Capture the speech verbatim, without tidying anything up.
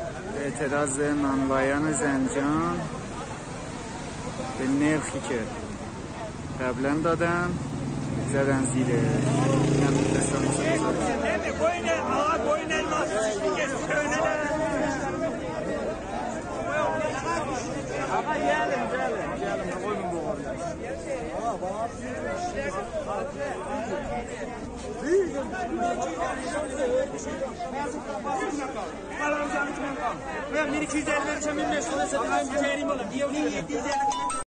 اعتراض نانوایان زنجان به نرخی که قبلا دادن زدن زیره اینم میتونستم آقا گلم گلم گلم قویمون بخورم Ben bir iki yüz elli vereceğim, bir beş yüz satayım, bir yerim olur. Bir yedi yüz elli